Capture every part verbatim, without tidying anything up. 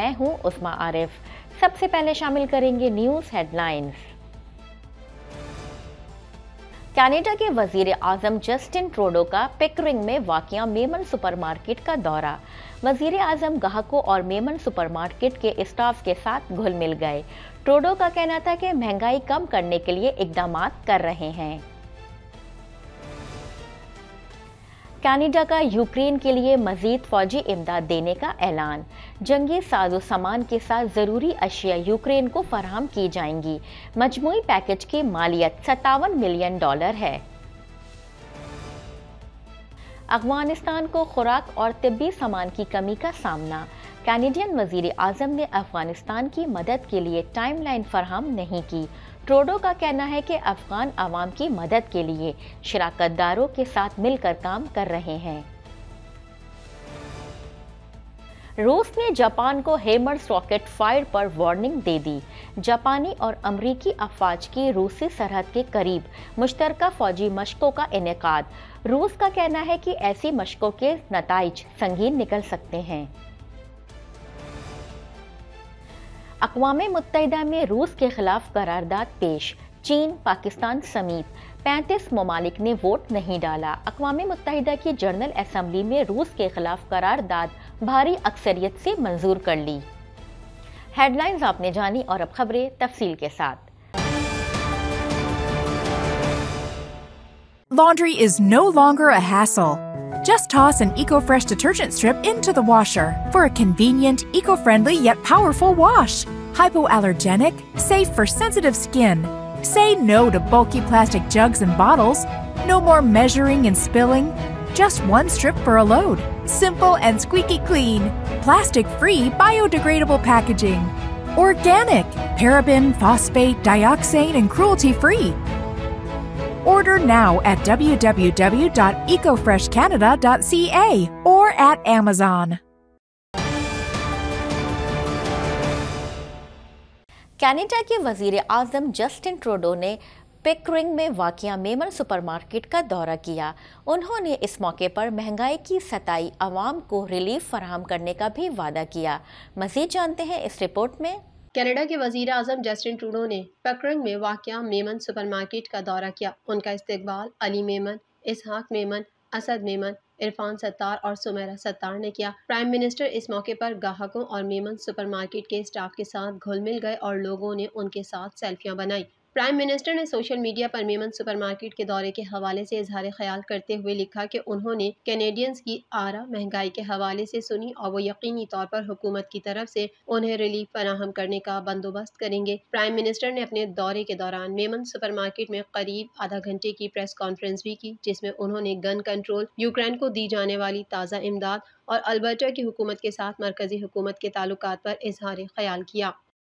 मैं हूं उस्मा आरिफ। सबसे पहले शामिल करेंगे न्यूज़ हेडलाइंस। कनाडा के वजीर आजम जस्टिन ट्रूडो का पिकरिंग में वाक़िया मेमन सुपरमार्केट का दौरा। वजीर आजम ग्राहकों और मेमन सुपरमार्केट के स्टाफ के साथ घुल मिल गए। ट्रूडो का कहना था कि महंगाई कम करने के लिए इकदाम कर रहे हैं। कनाडा का यूक्रेन के लिए मजीद फौजी इमदाद देने का ऐलान। जंगी साजो सामान के साथ ज़रूरी अशिया यूक्रेन को फराहम की जाएंगी। मजमूई पैकेज की मालियत सत्तावन मिलियन डॉलर है। अफगानिस्तान को खुराक और तिब्बी सामान की कमी का सामना। कैनेडियन वजीर आजम ने अफगानिस्तान की मदद के लिए टाइमलाइन फराहम नहीं की। ट्रूडो का कहना है कि अफगान आवाम की मदद के लिए शराकतदारों के साथ मिलकर काम कर रहे हैं। रूस ने जापान को हेमर्स रॉकेट फायर पर वार्निंग दे दी। जापानी और अमरीकी अफवाज की रूसी सरहद के करीब मुश्तरका फौजी मशकों का इनेकाद। रूस का कहना है कि ऐसी मशकों के नताइज संगीन निकल सकते हैं। अक़वाम मुत्तहिदा में रूस के खिलाफ करारदाद पेश। चीन, पाकिस्तान समेत पैंतीस ममालिक ने वोट नहीं डाला। अक़वाम मुत्तहिदा की जनरल असम्बली में रूस के खिलाफ करारदाद भारी अक्सरियत से मंजूर कर ली। हेडलाइंस आपने जानी और अब खबरें तफसील के साथ। Laundry is no longer a hassle. Just toss an EcoFresh detergent strip into the washer for a convenient, eco-friendly yet powerful wash. Hypoallergenic, safe for sensitive skin. Say no to bulky plastic jugs and bottles. No more measuring and spilling. Just one strip for a load. Simple and squeaky clean. Plastic-free, biodegradable packaging. Organic, paraben, phosphate, dioxane, and cruelty-free. Order now at w w w dot eco fresh canada dot c a or at Amazon. Canada के वजीर आजम Justin Trudeau ने Pickering में वाक़िया Memon supermarket का दौरा किया। उन्होंने इस मौके पर महंगाई की सताई आवाम को रिलीफ फराहम करने का भी वादा किया। मज़ीद जानते हैं इस रिपोर्ट में। कनाडा के वजीर आजम जस्टिन ट्रूडो ने पिकरिंग में वाक़िया मेमन सुपरमार्केट का दौरा किया। उनका इस्तकबाल अली मेमन, इसहाक मेमन, असद मेमन, इरफान सत्तार और सुमेरा सत्तार ने किया। प्राइम मिनिस्टर इस मौके पर ग्राहकों और मेमन सुपरमार्केट के स्टाफ के साथ घुल मिल गए और लोगों ने उनके साथ सेल्फियां बनाई। प्राइम मिनिस्टर ने सोशल मीडिया पर मेमन सुपरमार्केट के दौरे के हवाले से इजहार ख्याल करते हुए लिखा कि उन्होंने कैनेडियंस की आरा महंगाई के हवाले से सुनी और वो यकीनी तौर पर हुकूमत की तरफ से उन्हें रिलीफ फराहम करने का बंदोबस्त करेंगे। प्राइम मिनिस्टर ने अपने दौरे के दौरान मेमन सुपरमार्केट में करीब आधा घंटे की प्रेस कॉन्फ्रेंस भी की, जिसमें उन्होंने गन कंट्रोल, यूक्रेन को दी जाने वाली ताज़ा इमदाद और अल्बर्टा की हुकूमत के साथ मरकजी हुकूमत के ताल्लुकात पर इजहार ख्याल किया।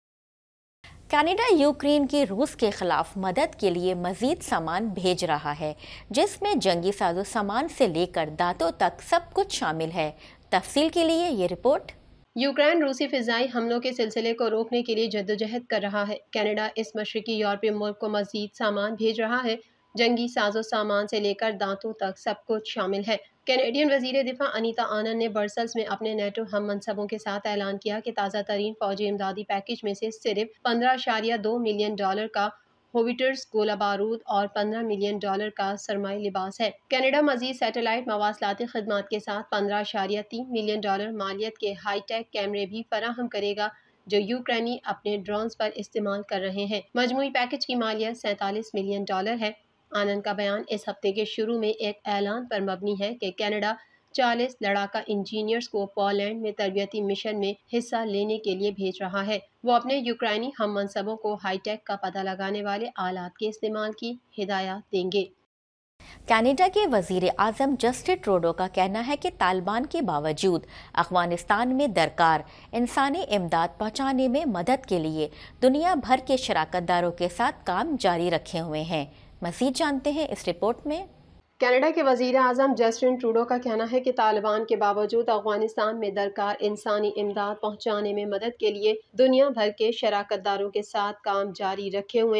कनाडा यूक्रेन की रूस के खिलाफ मदद के लिए मजीद सामान भेज रहा है, जिसमें जंगी साजो सामान से लेकर दांतों तक सब कुछ शामिल है। तफसील के लिए ये रिपोर्ट। यूक्रेन रूसी फिजाई हमलों के सिलसिले को रोकने के लिए जद्दोजहद कर रहा है। कनाडा इस मशरकी यूरोपीय मुल्क को मजीद सामान भेज रहा है। जंगी साजो सामान से लेकर दांतों तक सब कुछ शामिल है। कैनेडियन वजीर दिफा अनीता आनंद ने ब्रसल्स में अपने नेटो हम मनसबों के साथ ऐलान किया कि ताज़ा तरीन फौजी इमदादी पैकेज में से सिर्फ पंद्रह अशारिया दो मिलियन डॉलर का होविटर्स, गोला बारूद और पंद्रह मिलियन डॉलर का सरमाई लिबास है। कनाडा मजीद सैटेलाइट मवासलाती खदमात के साथ पंद्रह अशारिया तीन मिलियन डॉलर मालियत के हाईटेक कैमरे भी फराहम करेगा, जो यूक्रेनी अपने ड्रोन्स पर इस्तेमाल कर रहे हैं। मजमूई पैकेज की मालियत सैंतालीस मिलियन डॉलर है। आनंद का बयान इस हफ्ते के शुरू में एक ऐलान पर मबनी है कि कनाडा चालीस लड़ाका इंजीनियर्स को पोलैंड में तरबियती मिशन में हिस्सा लेने के लिए भेज रहा है। वो अपने यूक्रेनी हम मनसबों को हाईटेक का पता लगाने वाले आलात के इस्तेमाल की हिदायत देंगे। कनाडा के वजीर आजम जस्टिन ट्रूडो का कहना है कि तालिबान के बावजूद अफगानिस्तान में दरकार इंसानी इमदाद पहुँचाने में मदद के लिए दुनिया भर के शराकतदारों के साथ काम जारी रखे हुए हैं। मज़ीद जानते हैं इस रिपोर्ट में। कनाडा के वजीर आजम जस्टिन ट्रूडो का कहना है कि तालिबान के बावजूद अफगानिस्तान में दरकार इंसानी इमदाद पहुँचाने में मदद के लिए दुनिया भर के शराकतदारों के साथ काम जारी रखे हुए हैं।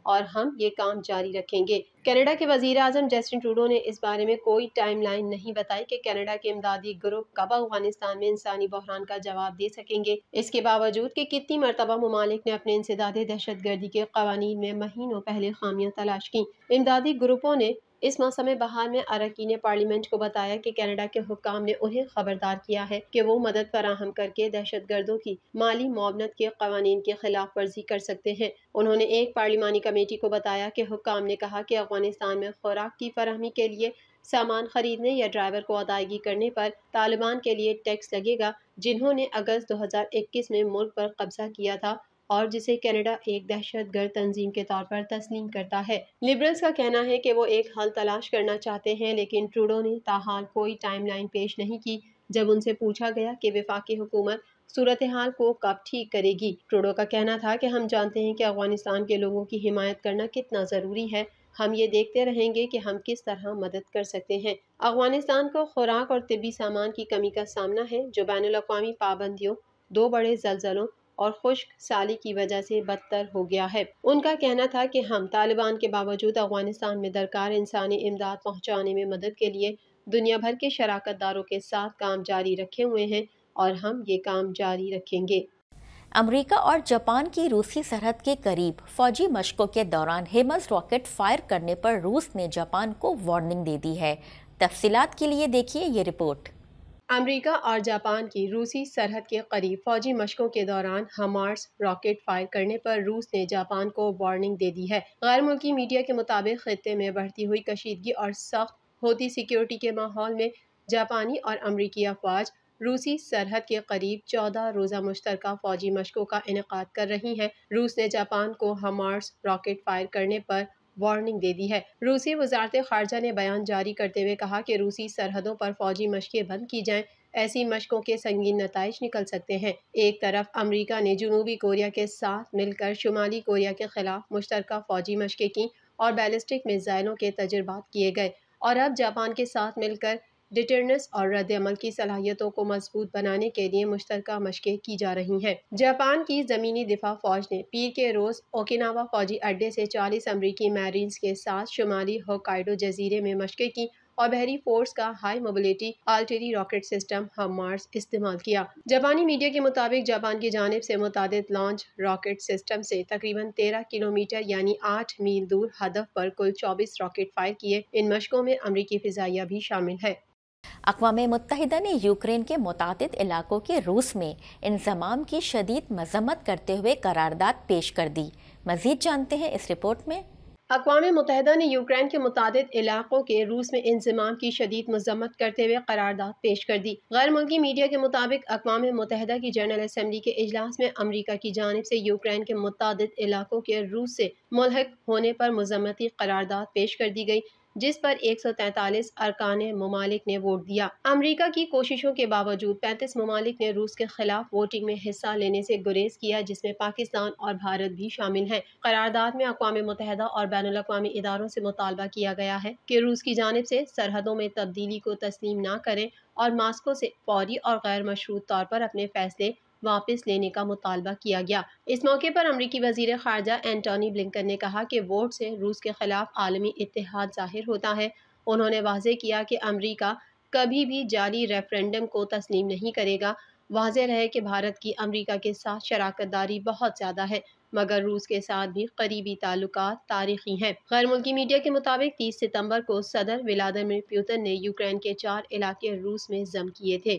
और हम ये काम जारी रखेंगे। कनाडा के वजीर आजम जस्टिन ट्रूडो ने इस बारे में कोई टाइमलाइन नहीं बताई कि कनाडा के इमदादी ग्रुप कब अफगानिस्तान में इंसानी बहरान का जवाब दे सकेंगे। इसके बावजूद कि कितनी मरतबा मुमालिक ने अपने इंसदादे दहशतगर्दी के कवानीन में महीनों पहले खामियां तलाश की, इमदादी ग्रुपों ने इस मौसम बहार में अरकान पार्लियामेंट को बताया कि कनाडा के हुक्काम ने उन्हें खबरदार किया है कि वो मदद फराहम करके दहशतगर्दों की माली मुआवनत के कवानीन की खिलाफ वर्जी कर सकते हैं। उन्होंने एक पार्लिमानी कमेटी को बताया कि हुक्काम ने कहा कि अफगानिस्तान में खुराक की फराहमी के लिए सामान खरीदने या ड्राइवर को अदायगी करने पर तालिबान के लिए टैक्स लगेगा, जिन्होंने अगस्त दो हजार इक्कीस में मुल्क पर कब्जा किया था और जिसे कनाडा एक दहशतगर्द तंजीम के तौर पर तस्लीम करता है। लिबरल्स का कहना है कि वो एक हल तलाश करना चाहते हैं, लेकिन ट्रूडो ने ताहाल कोई टाइमलाइन पेश नहीं की। जब उनसे पूछा गया कि वफाकी हुकूमत सूरत हाल को कब ठीक करेगी, ट्रूडो का कहना था कि हम जानते हैं कि अफगानिस्तान के लोगों की हिमायत करना कितना ज़रूरी है। हम ये देखते रहेंगे कि हम किस तरह मदद कर सकते हैं। अफगानिस्तान को खुराक और तिब्बी सामान की कमी का सामना है, जो बैनुल अक़वामी पाबंदियों, दो बड़े जलजलों और खुश्क साली की वजह से बदतर हो गया है। उनका कहना था कि हम तालिबान के बावजूद अफगानिस्तान में दरकार इंसानी इमदाद पहुँचाने में मदद के लिए दुनिया भर के शराकत दारों के साथ काम जारी रखे हुए हैं और हम ये काम जारी रखेंगे। अमेरिका और जापान की रूसी सरहद के करीब फौजी मशकों के दौरान हिमस रॉकेट फायर करने पर रूस ने जापान को वार्निंग दे दी है। तफसीलात के लिए देखिए ये रिपोर्ट। अमेरिका और जापान की रूसी सरहद के करीब फौजी मशकों के दौरान हमार्स रॉकेट फायर करने पर रूस ने जापान को वार्निंग दे दी है। गैर मुल्की मीडिया के मुताबिक खित्ते में बढ़ती हुई कशीदगी और सख्त होती सिक्योरिटी के माहौल में जापानी और अमरीकी अफवाज रूसी सरहद के करीब चौदह रोज़ा मुश्तरका फौजी मशकों का इनेकाद कर रही हैं। रूस ने जापान को हमार्स रॉकेट फायर करने पर वार्निंग दे दी है। रूसी वजारत खारजा ने बयान जारी करते हुए कहा कि रूसी सरहदों पर फौजी मशकें बंद की जाएं, ऐसी मशकों के संगीन नताइज निकल सकते हैं। एक तरफ अमेरिका ने जनूबी कोरिया के साथ मिलकर शुमाली कोरिया के खिलाफ मुश्तरका फौजी मशकें की और बैलिस्टिक मिसाइलों के तजुर्बात किए गए, और अब जापान के साथ मिलकर डिटरनेंस और रद्द अमल की सलाहियतों को मजबूत बनाने के लिए मुश्तरका मशकें की जा रही हैं। जापान की ज़मीनी दिफा फौज ने पीर के रोज़ ओकिनावा फौजी अड्डे से चालीस अमरीकी मैरीन्स के साथ शुमाली होक्काइडो जजीरे में मशकें की और बहरी फोर्स का high mobility artillery rocket system HIMARS इस्तेमाल किया। जापानी मीडिया के मुताबिक जापान की जानिब से मुतादिद लॉन्च रॉकेट सिस्टम से तकरीबन तेरह किलोमीटर यानी आठ मील दूर हदफ पर कुल चौबीस रॉकेट फायर किए। इन मशकों में अमरीकी फिजाइया भी शामिल है। अक़वाम मुत्तहिदा ने यूक्रेन के मुतादिद इलाकों के रूस में इंज़माम की शदीद मजम्मत करते हुए करारदाद पेश कर दी। मज़ीद जानते हैं इस रिपोर्ट में। अक़वाम मुत्तहिदा ने यूक्रेन के मुतादिद इलाकों के रूस में इंज़माम की शदीद मजम्मत करते हुए करारदाद पेश कर दी। गैर मुल्की मीडिया के मुताबिक अक़वाम मुत्तहिदा की जनरल असम्बली के इजलास में अमरीका की जानिब से यूक्रेन के मुतादिद इलाकों के रूस से मुल्हक होने पर मजम्मती करारदाद पेश कर दी गई, जिस पर एक सौ तैंतालीस अरकान ममालिक ने वोट दिया। अमेरिका की कोशिशों के बावजूद पैंतीस ममालिक ने रूस के खिलाफ वोटिंग में हिस्सा लेने से गुरेज किया, जिसमें पाकिस्तान और भारत भी शामिल हैं। करारदाद में अक़वाम मुत्तहिदा और बैनुल अक़वामी इदारों से मुतालबा किया गया है कि रूस की जानिब से सरहदों में तब्दीली को तस्लीम न करें और मास्को से फौरी और गैर मशरूत तौर पर अपने फैसले वापस लेने का मुतालबा किया गया। इस मौके पर अमरीकी वज़ीर ख़ारजा एंटोनी ब्लिंकन ने कहा कि वोट से रूस के खिलाफ आलमी इत्तेहाद ज़ाहिर होता है। उन्होंने वाज़ेह किया कि अमरीका कभी भी जाली रेफरेंडम को तस्लीम नहीं करेगा। वाज़ेह रहे कि भारत की अमरीका के साथ शराकत दारी बहुत ज़्यादा है, मगर रूस के साथ भी करीबी ताल्लुकात तारीखी हैं। गैर मुल्की मीडिया के मुताबिक तीस सितंबर को सदर व्लादिमीर पुतिन ने यूक्रेन के चार इलाके रूस में जम किए थे।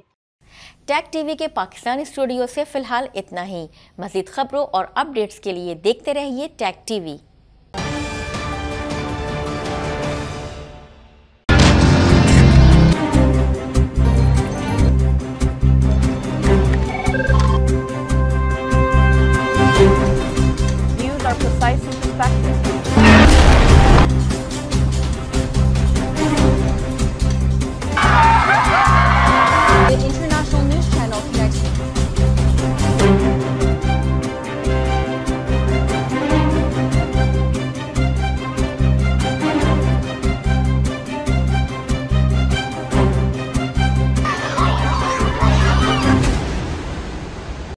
टैग टीवी के पाकिस्तानी स्टूडियो से फिलहाल इतना ही। मज़ीद खबरों और अपडेट्स के लिए देखते रहिए टैग टीवी।